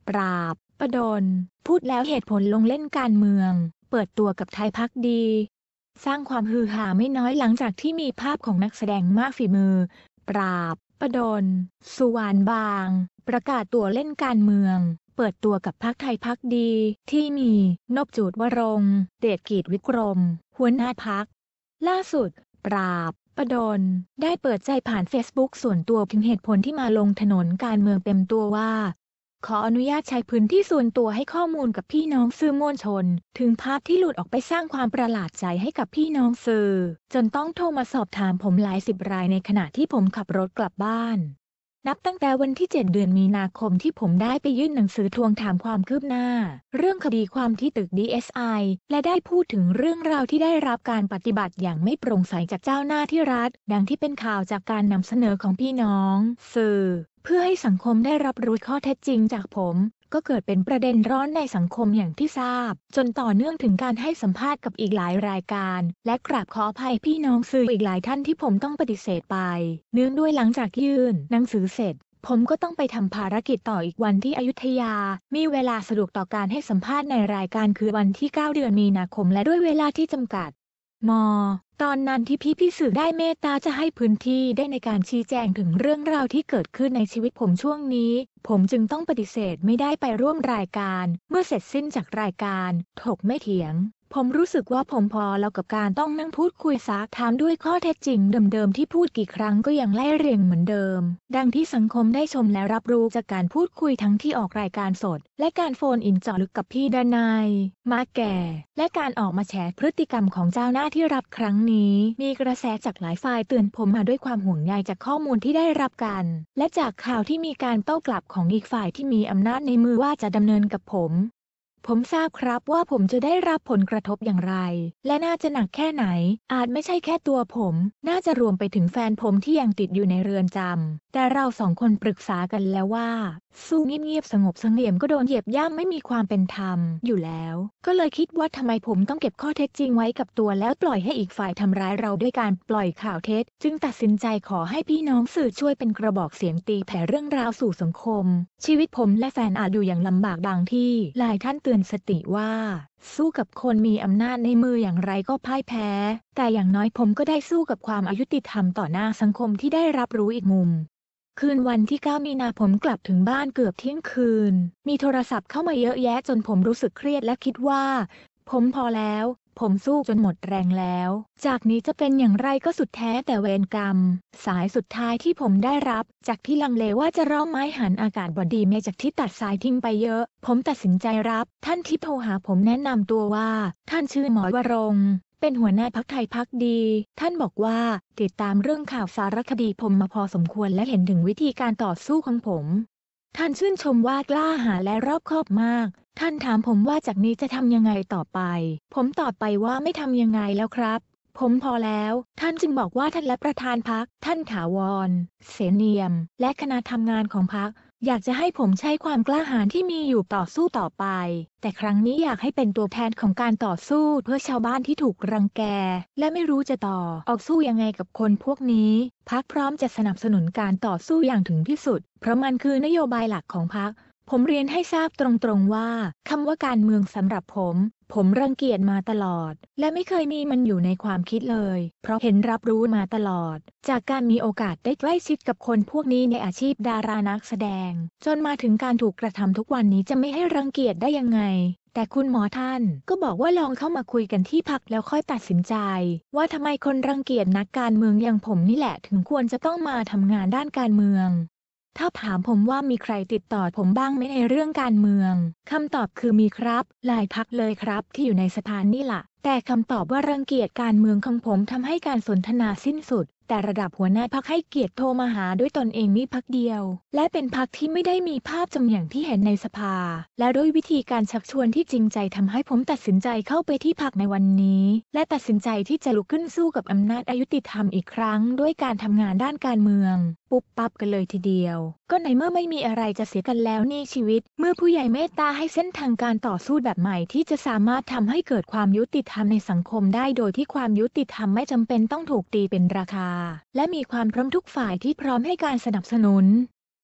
ปราบประดนพูดแล้วเหตุผลลงเล่นการเมืองเปิดตัวกับไทยพักดีสร้างความฮือฮาไม่น้อยหลังจากที่มีภาพของนักแสดงมากฝีมือปราบประดนสุวรรณบางประกาศตัวเล่นการเมืองเปิดตัวกับพรรคไทยพักดีที่มีนพจูดวรงค์เดชกีจวิกรมหัวหน้าพรรคล่าสุดปราบประดนได้เปิดใจผ่านเฟซบุ๊กส่วนตัวถึงเหตุผลที่มาลงถนนการเมืองเต็มตัวว่าขออนุญาตใช้พื้นที่ส่วนตัวให้ข้อมูลกับพี่น้องสื่อมวลชนถึงภาพที่หลุดออกไปสร้างความประหลาดใจให้กับพี่น้องสื่อจนต้องโทรมาสอบถามผมหลายสิบรายในขณะที่ผมขับรถกลับบ้านนับตั้งแต่วันที่ 7 เดือนมีนาคมที่ผมได้ไปยื่นหนังสือทวงถามความคืบหน้าเรื่องคดีความที่ตึก DSI และได้พูดถึงเรื่องราวที่ได้รับการปฏิบัติอย่างไม่โปร่งใสจากเจ้าหน้าที่รัฐดังที่เป็นข่าวจากการนำเสนอของพี่น้องสื่อเพื่อให้สังคมได้รับรู้ข้อเท็จจริงจากผมก็เกิดเป็นประเด็นร้อนในสังคมอย่างที่ทราบจนต่อเนื่องถึงการให้สัมภาษณ์กับอีกหลายรายการและกราบขออภัยพี่น้องสื่ออีกหลายท่านที่ผมต้องปฏิเสธไปเนื่องด้วยหลังจากยื่นหนังสือเสร็จผมก็ต้องไปทำภารกิจต่ออีกวันที่อยุธยามีเวลาสะดวกต่อการให้สัมภาษณ์ในรายการคือวันที่ 9 เดือนมีนาคมและด้วยเวลาที่จำกัดตอนนั้นที่พี่สื่อได้เมตตาจะให้พื้นที่ได้ในการชี้แจงถึงเรื่องราวที่เกิดขึ้นในชีวิตผมช่วงนี้ผมจึงต้องปฏิเสธไม่ได้ไปร่วมรายการเมื่อเสร็จสิ้นจากรายการถกไม่เถียงผมรู้สึกว่าผมพอแล้วกับการต้องนั่งพูดคุยซักถามด้วยข้อเท็จจริงเดิมๆที่พูดกี่ครั้งก็ยังไล่เรียงเหมือนเดิมดังที่สังคมได้ชมและรับรู้จากการพูดคุยทั้งที่ออกรายการสดและการโฟนอินเจาะลึกกับพี่ดนายมาแก่และการออกมาแฉพฤติกรรมของเจ้าหน้าที่รัฐครั้งนี้มีกระแสจากหลายฝ่ายเตือนผมมาด้วยความห่วงใยจากข้อมูลที่ได้รับกันและจากข่าวที่มีการโต้กลับของอีกฝ่ายที่มีอำนาจในมือว่าจะดำเนินกับผมทราบครับว่าผมจะได้รับผลกระทบอย่างไรและน่าจะหนักแค่ไหนอาจไม่ใช่แค่ตัวผมน่าจะรวมไปถึงแฟนผมที่ยังติดอยู่ในเรือนจำแต่เราสองคนปรึกษากันแล้วว่าสู้เงียบๆสงบเสงี่ยมก็โดนเหยียบย่ำไม่มีความเป็นธรรมอยู่แล้วก็เลยคิดว่าทำไมผมต้องเก็บข้อเท็จจริงไว้กับตัวแล้วปล่อยให้อีกฝ่ายทำร้ายเราด้วยการปล่อยข่าวเท็จจึงตัดสินใจขอให้พี่น้องสื่อช่วยเป็นกระบอกเสียงตีแผ่เรื่องราวสู่สังคมชีวิตผมและแฟนอาจอยู่อย่างลำบากบางที่หลายท่านเตือนสติว่าสู้กับคนมีอำนาจในมืออย่างไรก็พ่ายแพ้แต่อย่างน้อยผมก็ได้สู้กับความอายุติธรรมต่อหน้าสังคมที่ได้รับรู้อีกมุมคืนวันที่ 9 มีนาผมกลับถึงบ้านเกือบเที่ยงคืนมีโทรศัพท์เข้ามาเยอะแยะจนผมรู้สึกเครียดและคิดว่าผมพอแล้วผมสู้จนหมดแรงแล้วจากนี้จะเป็นอย่างไรก็สุดแท้แต่เวรกรรมสายสุดท้ายที่ผมได้รับจากที่ลังเลว่าจะร้องไม้หันอากาศบดีเมจากที่ตัดสายทิ้งไปเยอะผมตัดสินใจรับท่านที่โทรหาผมแนะนำตัวว่าท่านชื่อหมอวรงค์เป็นหัวหน้าพรรคไทยพักดีท่านบอกว่าติดตามเรื่องข่าวสารคดีผมมาพอสมควรและเห็นถึงวิธีการต่อสู้ของผมท่านชื่นชมว่ากล้าหาญและรอบคอบมากท่านถามผมว่าจากนี้จะทำยังไงต่อไปผมตอบไปว่าไม่ทำยังไงแล้วครับผมพอแล้วท่านจึงบอกว่าท่านและประธานพรรคท่านถาวรเสนเนียมและคณะทำงานของพรรคอยากจะให้ผมใช้ความกล้าหาญที่มีอยู่ต่อสู้ต่อไปแต่ครั้งนี้อยากให้เป็นตัวแทนของการต่อสู้เพื่อชาวบ้านที่ถูกรังแกและไม่รู้จะออกสู้ยังไงกับคนพวกนี้พรรคพร้อมจะสนับสนุนการต่อสู้อย่างถึงที่สุดเพราะมันคือนโยบายหลักของพรรคผมเรียนให้ทราบตรงๆว่าคำว่าการเมืองสำหรับผมรังเกียจมาตลอดและไม่เคยมีมันอยู่ในความคิดเลยเพราะเห็นรับรู้มาตลอดจากการมีโอกาสได้ใกล้ชิดกับคนพวกนี้ในอาชีพดารานักแสดงจนมาถึงการถูกกระทำทุกวันนี้จะไม่ให้รังเกียจได้ยังไงแต่คุณหมอท่านก็บอกว่าลองเข้ามาคุยกันที่พรรคแล้วค่อยตัดสินใจว่าทำไมคนรังเกียจนักการเมืองอย่างผมนี่แหละถึงควรจะต้องมาทำงานด้านการเมืองถ้าถามผมว่ามีใครติดต่อผมบ้างไหมในเรื่องการเมืองคำตอบคือมีครับหลายพรรคเลยครับที่อยู่ในสภานี่ล่ะแต่คำตอบว่ารังเกียจการเมืองของผมทำให้การสนทนาสิ้นสุดแต่ระดับหัวหน้าพรรคให้เกียรติโทรมาหาด้วยตนเองมีพรรคเดียวและเป็นพรรคที่ไม่ได้มีภาพจำอย่างที่เห็นในสภาและด้วยวิธีการชักชวนที่จริงใจทำให้ผมตัดสินใจเข้าไปที่พรรคในวันนี้และตัดสินใจที่จะลุกขึ้นสู้กับอำนาจอยุติธรรมอีกครั้งด้วยการทำงานด้านการเมืองปุ๊บปั๊บกันเลยทีเดียวก็ในเมื่อไม่มีอะไรจะเสียกันแล้วนี่ชีวิตเมื่อผู้ใหญ่เมตตาให้เส้นทางการต่อสู้แบบใหม่ที่จะสามารถทำให้เกิดความยุติธรรมในสังคมได้โดยที่ความยุติธรรมไม่จำเป็นต้องถูกตีเป็นราคาและมีความพร้อมทุกฝ่ายที่พร้อมให้การสนับสนุน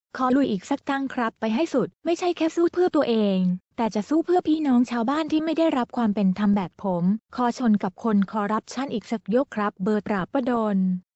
ขอลุยอีกสักตั้งครับไปให้สุดไม่ใช่แค่สู้เพื่อตัวเองแต่จะสู้เพื่อพี่น้องชาวบ้านที่ไม่ได้รับความเป็นธรรมแบบผมขอชนกับคนคอร์รัปชันอีกสักยกครับเบอร์ปราบประดล